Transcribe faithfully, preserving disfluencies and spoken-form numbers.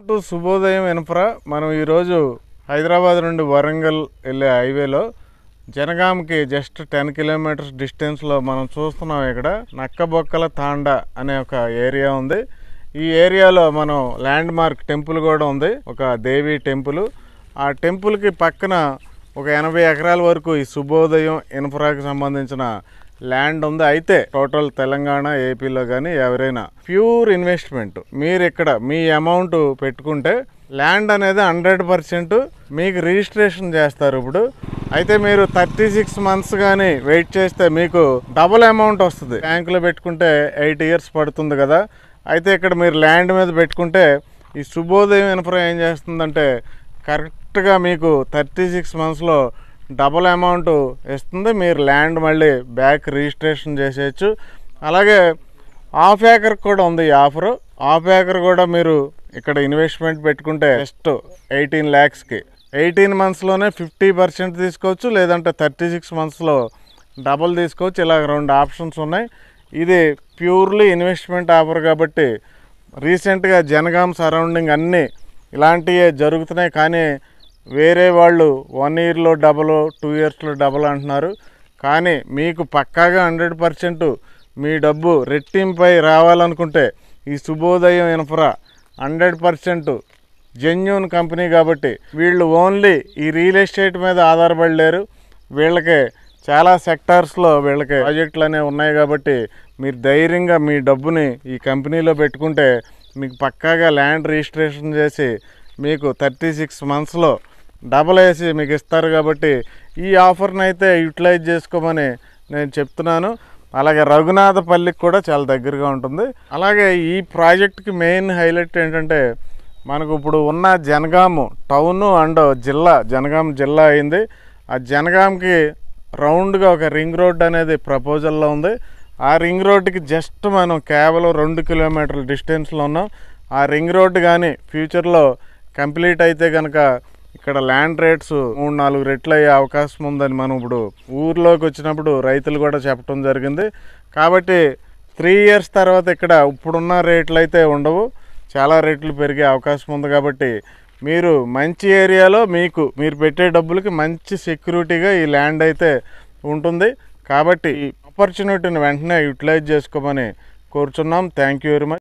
To శుభోదయం infra. మనం ఈరోజు హైదరాబాద్ నుండి వరంగల్ వెళ్ళే హైవేలో జనగాంకి జస్ట్ టెన్ కిలోమీటర్స్ డిస్టెన్స్లో మనం చూస్తున్నాం. ఇక్కడ నక్కబొక్కల తాండా అనే ఒక ఏరియా ఉంది. ఈ ఏరియాలో మనం ల్యాండ్ మార్క్ టెంపుల్ కూడా ఉంది, ఒక దేవి టెంపుల్. ఆ టెంపుల్కి పక్కన ఒక ఎనభై ఎకరాల వరకు ఈ శుభోదయం ఇన్ఫ్రాకి సంబంధించిన ల్యాండ్ ఉంది. అయితే టోటల్ తెలంగాణ ఏపీలో కానీ ఎవరైనా ప్యూర్ ఇన్వెస్ట్మెంట్ మీరు ఇక్కడ మీ అమౌంట్ పెట్టుకుంటే ల్యాండ్ అనేది హండ్రెడ్ పర్సెంట్ మీకు రిజిస్ట్రేషన్ చేస్తారు. ఇప్పుడు అయితే మీరు థర్టీ సిక్స్ మంత్స్ కానీ వెయిట్ చేస్తే మీకు డబుల్ అమౌంట్ వస్తుంది. బ్యాంకులో పెట్టుకుంటే ఎయిట్ ఇయర్స్ పడుతుంది కదా. అయితే ఇక్కడ మీరు ల్యాండ్ మీద పెట్టుకుంటే ఈ శుభోదయం ఇన్ఫ్రా ఏం చేస్తుందంటే కరెక్ట్గా మీకు థర్టీ సిక్స్ మంత్స్లో డబుల్ అమౌంట్ ఇస్తుంది. మీరు ల్యాండ్ మళ్ళీ బ్యాక్ రిజిస్ట్రేషన్ చేసేయచ్చు. అలాగే హాఫ్ ఏకర్ కూడా ఉంది ఈ ఆఫరు. హాఫ్ ఏకర్ కూడా మీరు ఇక్కడ ఇన్వెస్ట్మెంట్ పెట్టుకుంటే జస్ట్ ఎయిటీన్ ల్యాక్స్కి ఎయిటీన్ మంత్స్లోనే ఫిఫ్టీ పర్సెంట్ తీసుకోవచ్చు, లేదంటే థర్టీ సిక్స్ మంత్స్లో డబుల్ తీసుకోవచ్చు. ఇలా రెండు ఆప్షన్స్ ఉన్నాయి. ఇది ప్యూర్లీ ఇన్వెస్ట్మెంట్ ఆఫర్ కాబట్టి రీసెంట్గా జనగాం సరౌండింగ్ అన్నీ ఇలాంటివే జరుగుతున్నాయి. కానీ వేరే వాళ్ళు వన్ ఇయర్లో డబల్, టూ ఇయర్స్లో డబల్ అంటున్నారు. కానీ మీకు పక్కాగా హండ్రెడ్ పర్సెంట్ మీ డబ్బు రెట్టింపై రావాలనుకుంటే ఈ Shubhodayam infra hundred percent genuine company కాబట్టి వీళ్ళు ఓన్లీ ఈ రియల్ ఎస్టేట్ మీద ఆధారపడలేరు. వీళ్ళకి చాలా సెక్టార్స్లో వీళ్ళకి ప్రాజెక్టులు అనేవి ఉన్నాయి కాబట్టి మీరు ధైర్యంగా మీ డబ్బుని ఈ కంపెనీలో పెట్టుకుంటే మీకు పక్కాగా ల్యాండ్ రిజిస్ట్రేషన్ చేసి మీకు థర్టీ సిక్స్ మంత్స్లో డబల్ వేసి మీకు ఇస్తారు. కాబట్టి ఈ ఆఫర్ని అయితే యూటిలైజ్ చేసుకోమని నేను చెప్తున్నాను. అలాగే రఘునాథపల్లికి కూడా చాలా దగ్గరగా ఉంటుంది. అలాగే ఈ ప్రాజెక్ట్కి మెయిన్ హైలైట్ ఏంటంటే మనకు ఇప్పుడు ఉన్న జనగాము టౌను అండ్ జిల్లా జనగాం జిల్లా అయింది. ఆ జనగాంకి రౌండ్గా ఒక రింగ్ రోడ్ అనేది ప్రపోజల్లో ఉంది. ఆ రింగ్ రోడ్డుకి జస్ట్ మనం కేవలం రెండు కిలోమీటర్ల డిస్టెన్స్లో ఉన్నాం. ఆ రింగ్ రోడ్డు కానీ ఫ్యూచర్లో కంప్లీట్ అయితే కనుక ఇక్కడ ల్యాండ్ రేట్స్ మూడు నాలుగు రెట్లు అయ్యే అవకాశం ఉందని మనం ఇప్పుడు ఊర్లోకి వచ్చినప్పుడు రైతులు కూడా చెప్పడం జరిగింది. కాబట్టి త్రీ ఇయర్స్ తర్వాత ఇక్కడ ఇప్పుడున్న రేట్లు అయితే ఉండవు, చాలా రేట్లు పెరిగే అవకాశం ఉంది. కాబట్టి మీరు మంచి ఏరియాలో మీకు మీరు పెట్టే డబ్బులకి మంచి సెక్యూరిటీగా ఈ ల్యాండ్ అయితే ఉంటుంది. కాబట్టి ఈ ఆపర్చునిటీని వెంటనే యూటిలైజ్ చేసుకోమని కోరుచున్నాం. Thank you very much.